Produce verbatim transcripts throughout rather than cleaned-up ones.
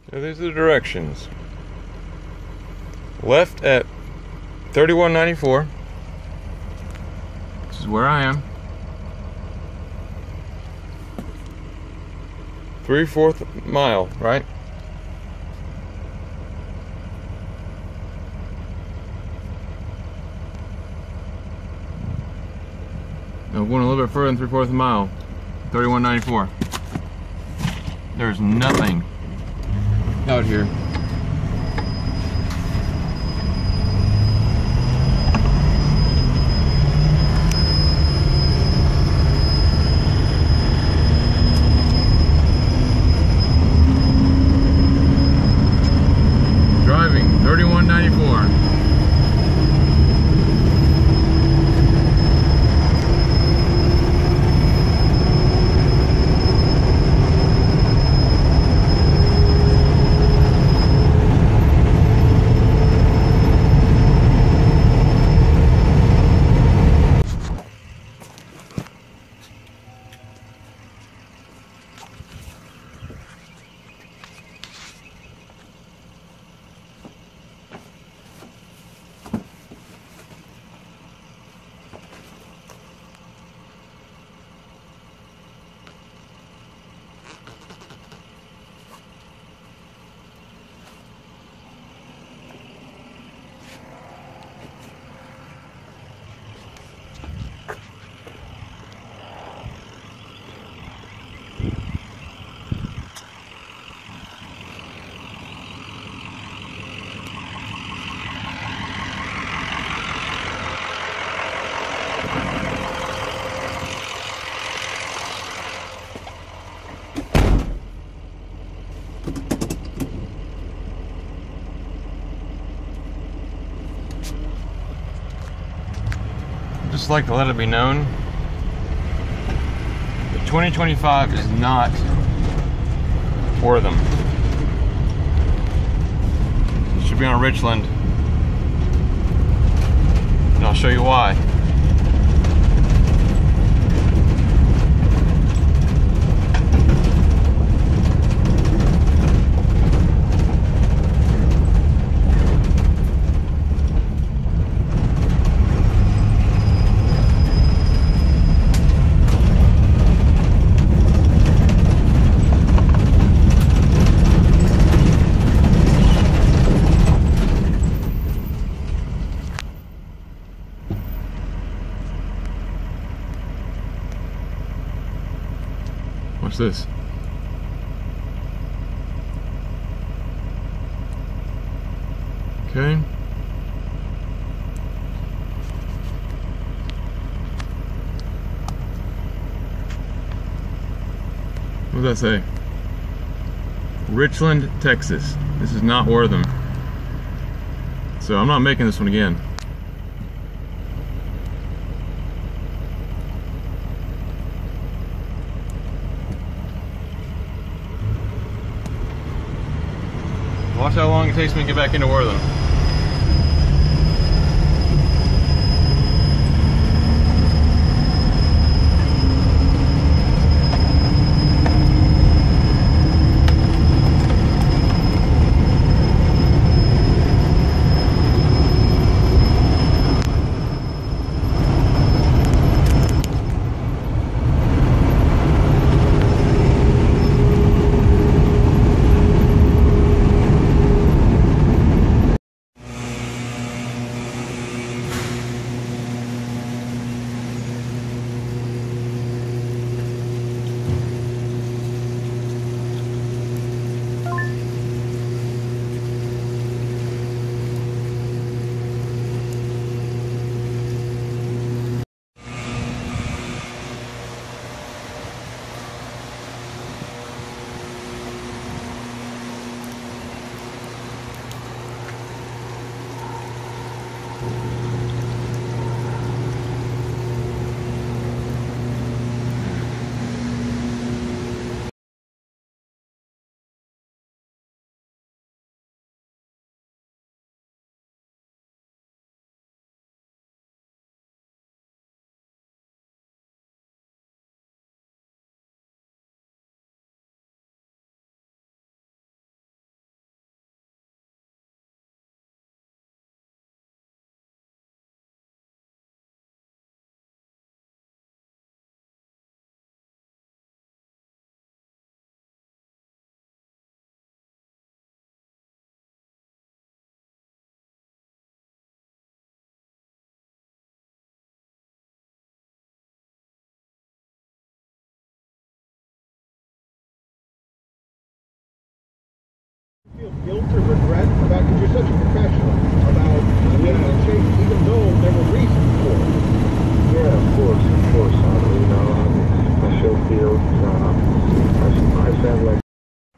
So these are the directions. Left at thirty-one ninety-four. This is where I am. Three-fourth mile, right? No, going a little bit further than three-fourths mile. thirty-one ninety-four. There's nothing out here. Driving thirty-one ninety-four. Just like to let it be known that twenty twenty-five is not Wortham. It should be on Richland, and I'll show you why. What's this? Okay. What does that say? Richland, Texas. This is not Wortham. So I'm not making this one again. Watch how long it takes me to get back into Wortham. regret about, because you're such a professional, about making a change, even though there were reasons for it. Yeah, of course, of course. Um, you know, um, I still feel, uh, I, I sound like.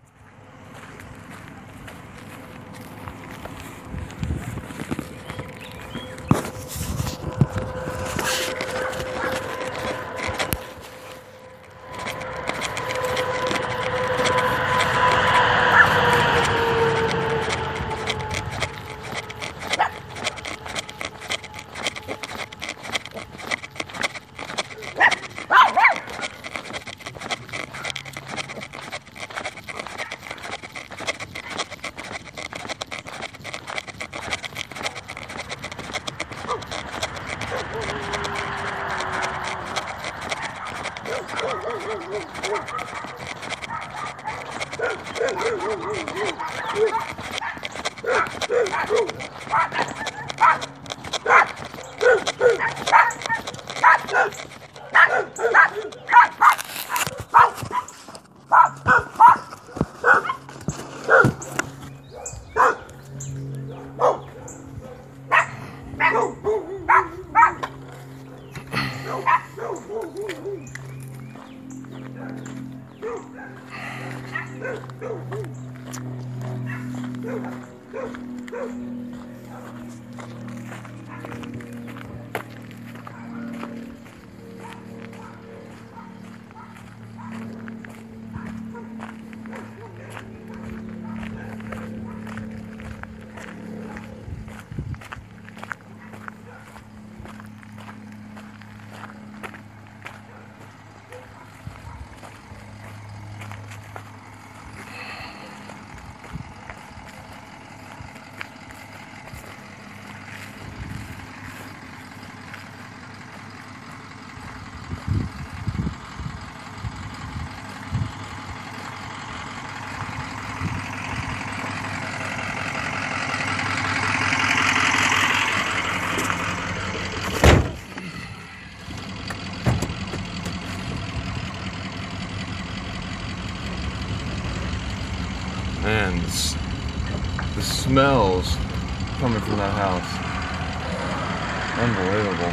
Man, this, the smells coming from that house. Unbelievable.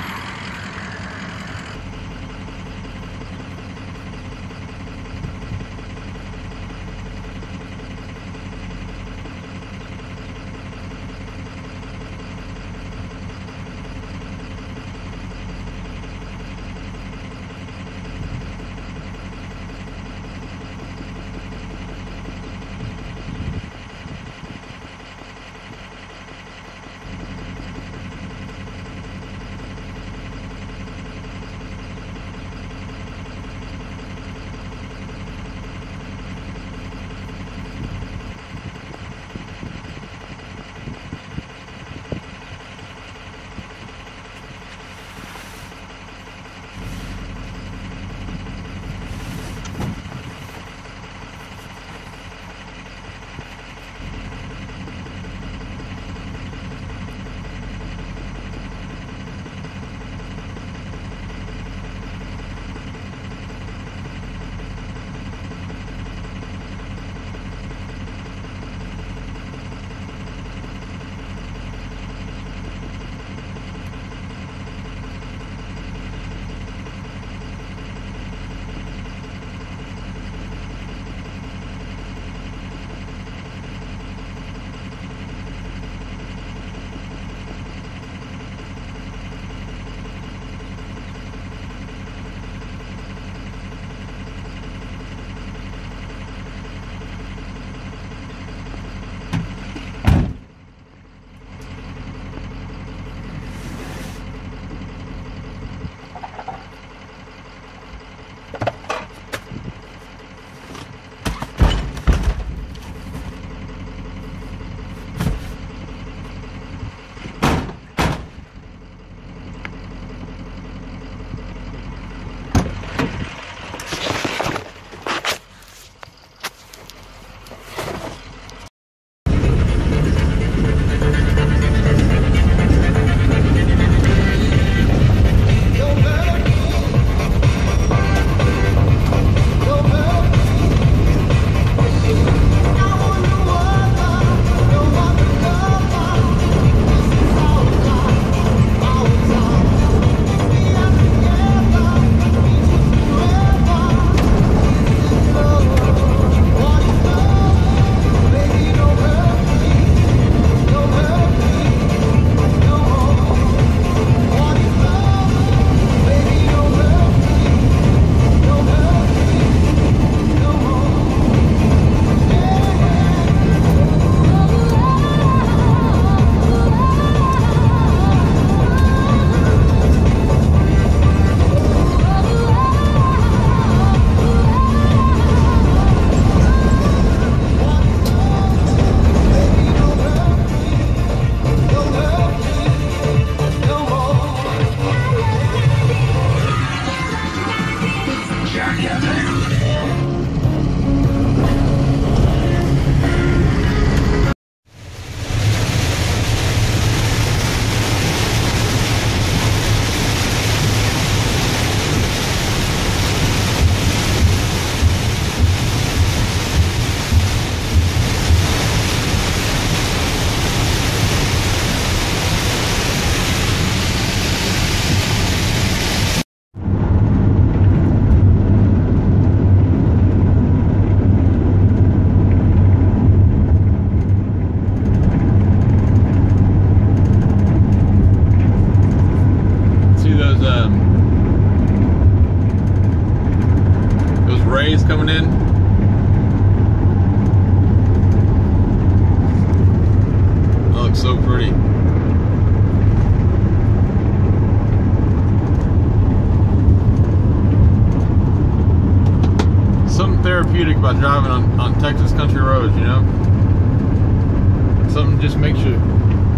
pretty. Something therapeutic about driving on, on Texas country roads, you know? Something just makes you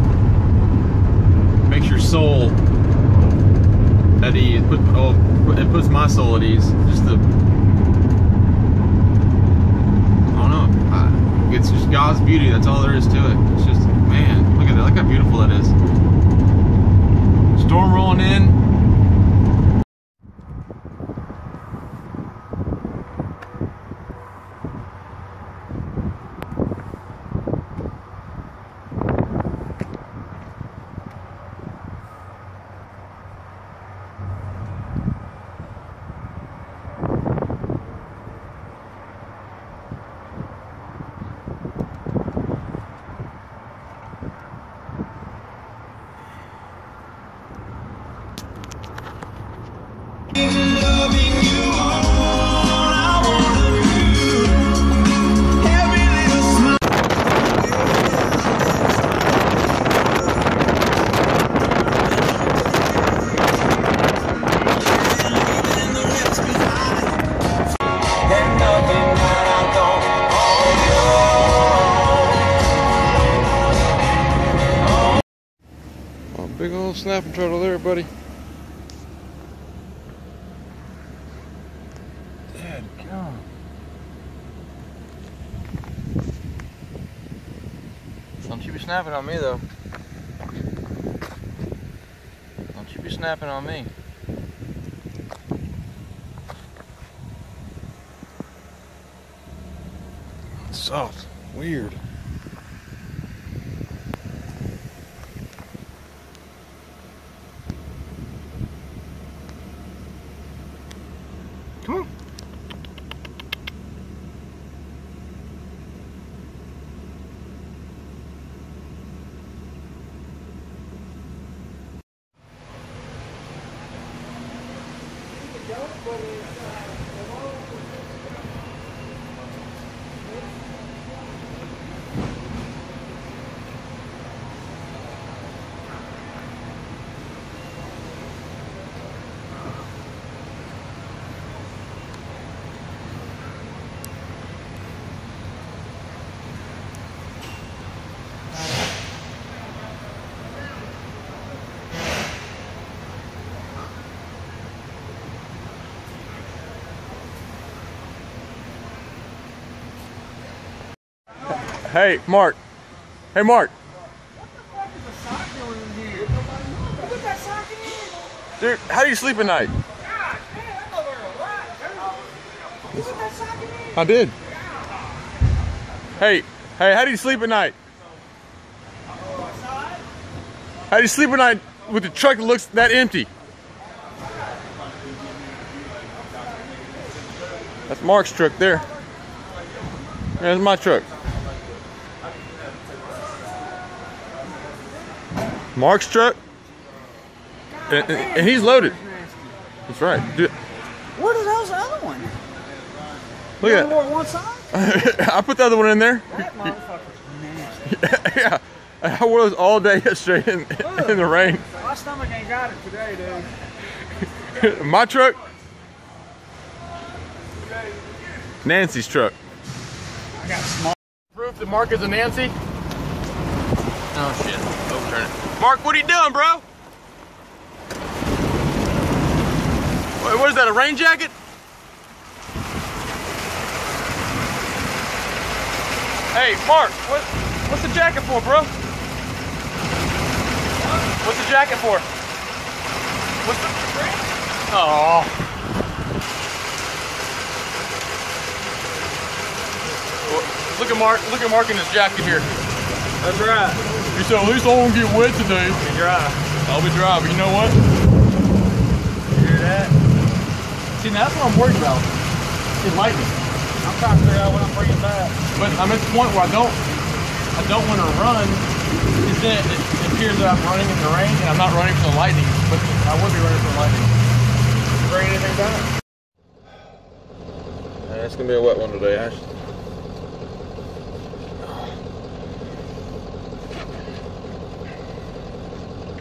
makes your soul at ease. Put, oh, it puts my soul at ease. Just the I don't know. I, it's just God's beauty. That's all there is to it. It's just, man, look at that. Look how beautiful that is. Storm rolling in. Big old snapping turtle there, buddy. Dadgum. Don't you be snapping on me, though. Don't you be snapping on me. Soft. Weird. Come on. Hey, Mark. Hey, Mark. What the fuck is a sock doing in here? Put that sock in here. Dude, how do you sleep at night? God damn, that motherfucker right. You put that sock in here? I did. Hey, hey, how do you sleep at night? Outside? How do you sleep at night with the truck that looks that empty? That's Mark's truck there. There's my truck. Mark's truck, and, and, and he's loaded. That's right. Dude, Where the hell's the other one? look You at only wore one side? that. I put the other one in there. That motherfucker's nasty. Yeah, I wore those all day yesterday in, in the rain. My stomach ain't got it today, dude. My truck, Nancy's truck. I got small. Proof that Mark is a Nancy. Oh shit, overturn it. Mark, what are you doing, bro? What, what is that, a rain jacket? Hey, Mark, what, what's the jacket for, bro? What's the jacket for? What's the... Oh. Look at Mark, look at Mark in his jacket here. That's right. He said, at least I won't get wet today. Be dry. I'll be dry, but you know what? You hear that? See, now that's what I'm worried about. Is lightning. I'm trying to figure out when I'm bringing back. But I'm at the point where I don't, I don't want to run, because then it, it appears that I'm running in the rain, and I'm not running for the lightning, but I would be running for the lightning. Bring anything back? Uh, it's gonna be a wet one today, Ash.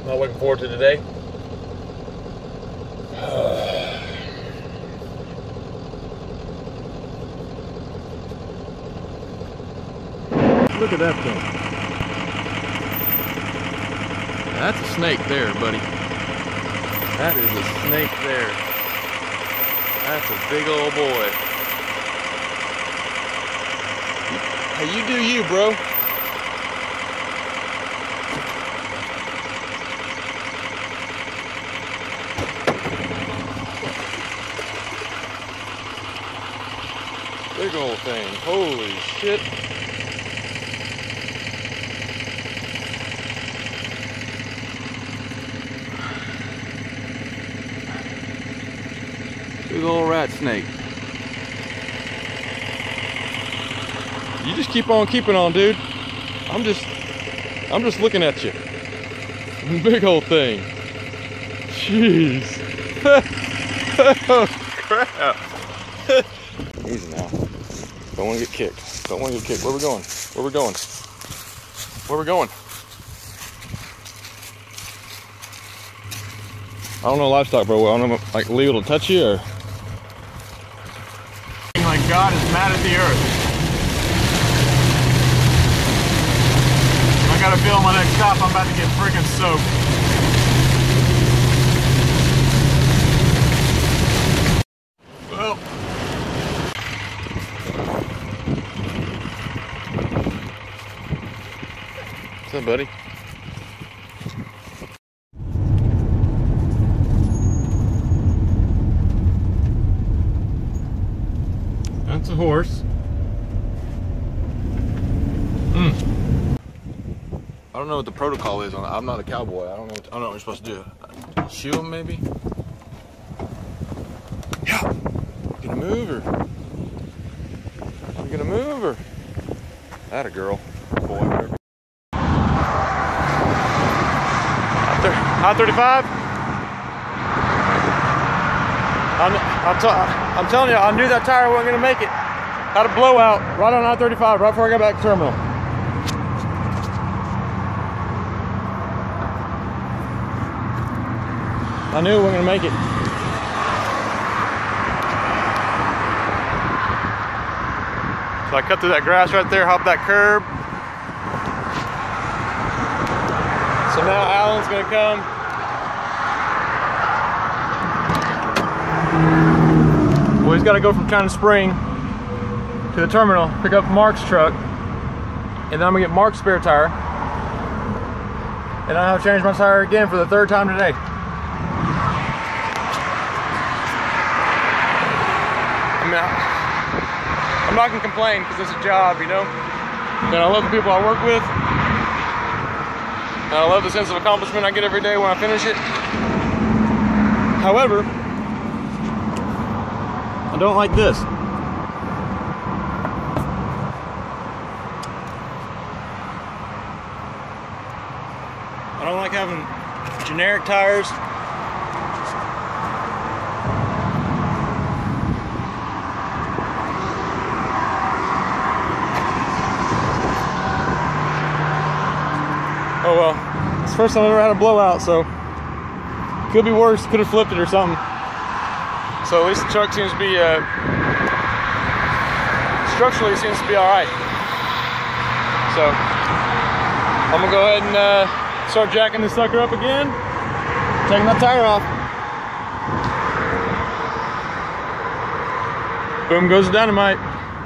not looking forward to today. Look at that thing. That's a snake there, buddy. That is a snake there. That's a big old boy. Hey, you do you, bro. Big old thing. Holy shit. Big old rat snake. You just keep on keeping on, dude. I'm just, I'm just looking at you. Big old thing. Jeez. Oh, crap. Easy now. Don't want to get kicked. Don't want to get kicked. Where we going? Where we going? Where we going? I don't know livestock very well. I don't know, like legal to touch you or. Like God is mad at the earth. I gotta feel my next stop. I'm about to get freaking soaked. Well. What's up, buddy? That's a horse. Mm. I don't know what the protocol is on that. I'm not a cowboy. I don't know. What, I don't know what you're supposed to do. Shoe him, maybe. Yeah. You gonna move or? You gonna move or? That a girl, boy, whatever. I thirty-five. I'm, I'm, t I'm telling you, I knew that tire wasn't gonna make it. Had a blowout right on I thirty-five, right before I got back to the terminal. I knew it wasn't gonna make it. So I cut through that grass right there, hopped that curb. So now Alan's gonna come. Well, he's got to go from Cannon Spring to the terminal, pick up Mark's truck, and then I'm gonna get Mark's spare tire, and I have to change my tire again for the third time today. I mean, I'm not gonna complain because it's a job, you know. And I love the people I work with, and I love the sense of accomplishment I get every day when I finish it. However, I don't like this. I don't like having generic tires. Oh well, it's the first time I've ever had a blowout, so could be worse, could have flipped it or something. So at least the truck seems to be, uh, structurally it seems to be all right. So I'm gonna go ahead and uh, start jacking this sucker up again, taking that tire off. Boom goes the dynamite.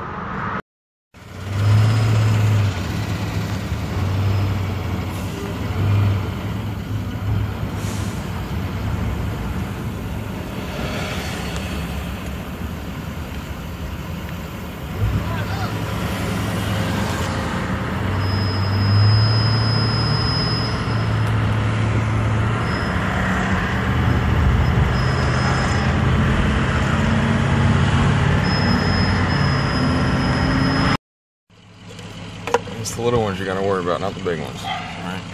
It's the little ones you gotta worry about, not the big ones. Right?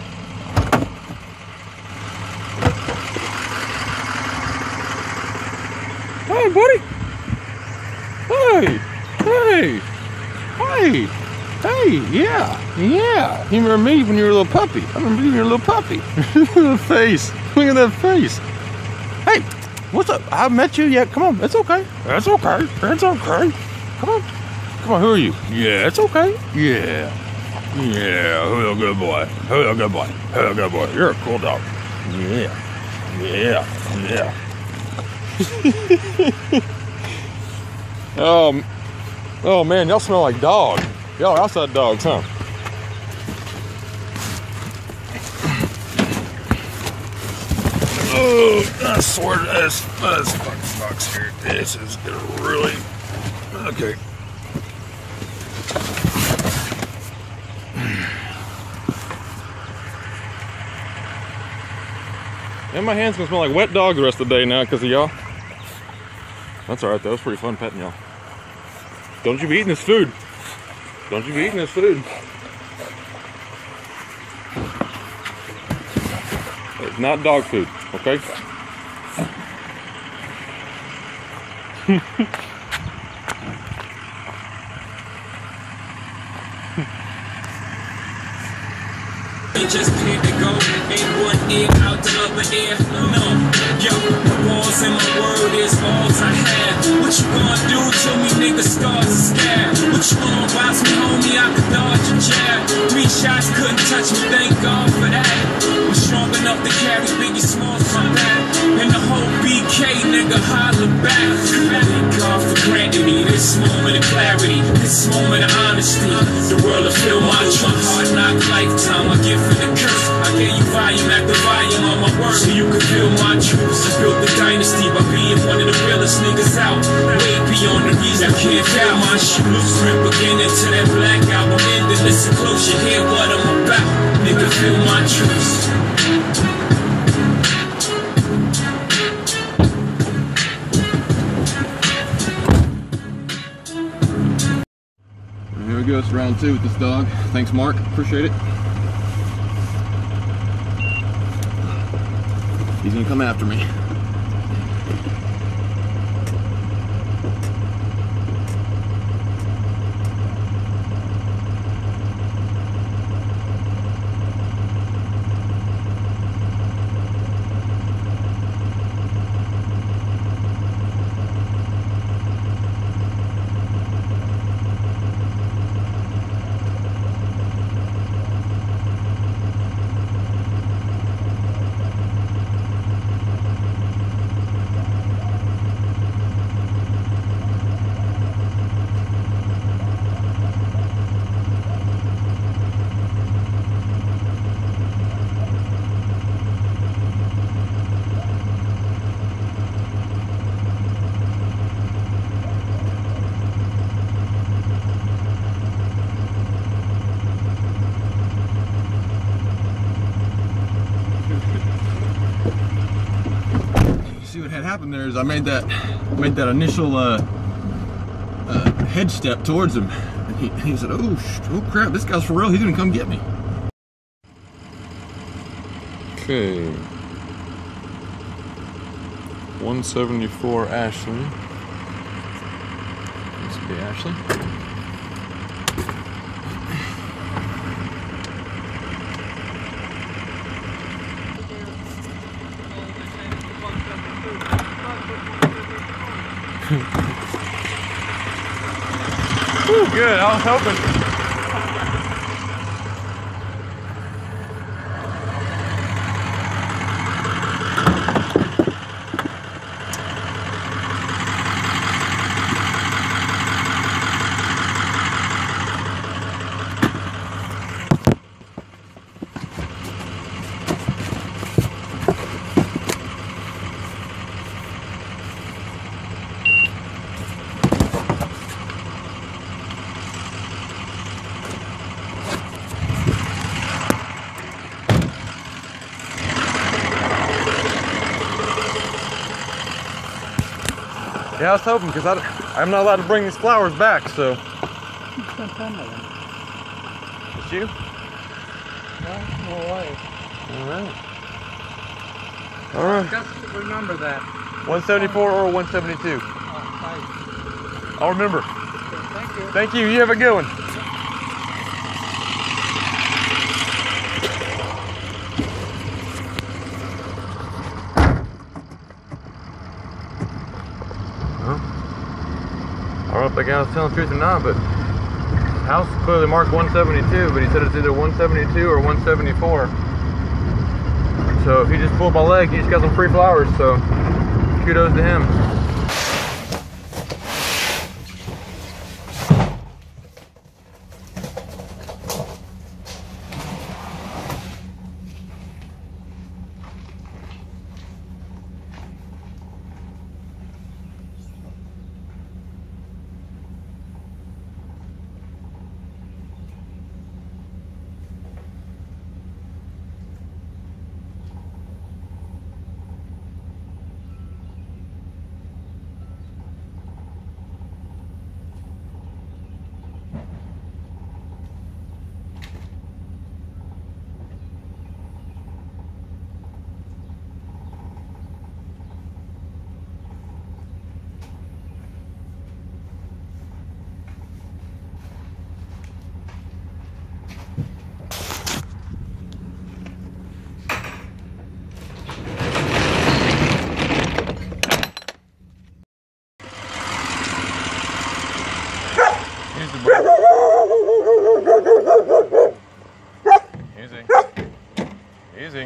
Hey, buddy! Hey! Hey! Hey! Hey, yeah, yeah. You remember me when you were a little puppy. I remember you when you were a little puppy. Look at that face. Look at that face. Hey, what's up? I met you yet. Come on, it's okay. It's okay. It's okay. Come on. Come on, who are you? Yeah, it's okay. Yeah. Yeah, who's a good boy? Who's a good boy? Who's a good boy? You're a cool dog. Yeah. Yeah. Yeah. um, oh man, y'all smell like dog. Y'all outside dogs, huh? Oh, I swear to this, this fucking sucks here. This is gonna really, okay. And my hand's gonna smell like wet dog the rest of the day now because of y'all. That's alright though, it's pretty fun petting y'all. Don't you be eating this food. Don't you be eating this food. It's not dog food, okay? Just clear to go, ain't one ear out the other ear, no. Yo, the walls in my word is all I have. What you gonna do to me, nigga, stars are scared. What you gonna box me, homie, I could dodge a jab. Three shots couldn't touch me, thank God for that. I'm strong enough to carry Biggie Smalls from back. And the whole B K, nigga, holler back. Thank God for granting me this moment of clarity, this moment of honesty. The world will fill my trunk, hard knock lifetime, I give for the curse. I gave you volume after volume on my words, so you could feel my truths. I built the dynasty by being one of the realest niggas out. Way beyond the reason I can't feel my shoes. From beginning to that black album ending, listen close, you hear what I'm about. Nigga, feel my truths. Here we go, it's round two with this dog. Thanks, Mark. Appreciate it. He's gonna come after me. See what had happened there is I made that made that initial uh, uh, head step towards him, and he, he said, "Oh, oh crap! This guy's for real. He's gonna come get me." Okay, one seventy-four Ashley. This would be Ashley. Ooh, good. I was hoping. Yeah, I was hoping because I'm not allowed to bring these flowers back, so. It's you? No, no way. All right. All right. Just remember that. one seventy-four or one seventy-two? Oh, nice. I'll remember. Okay, thank you. Thank you. You have a good one. if that guy was telling the truth or not, but his house is clearly marked one seventy-two, but he said it's either one seventy-two or one seventy-four. So if he just pulled my leg, he just got some free flowers, so kudos to him. Easy. Easy.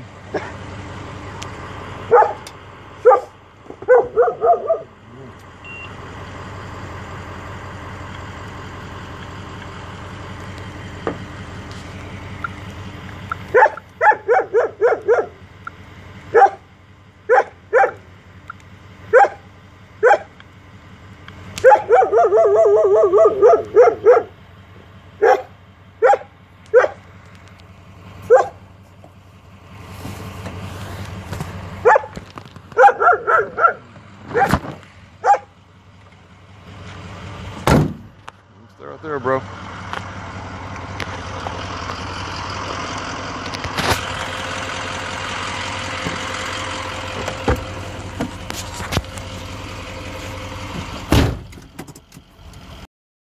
They're out there, bro.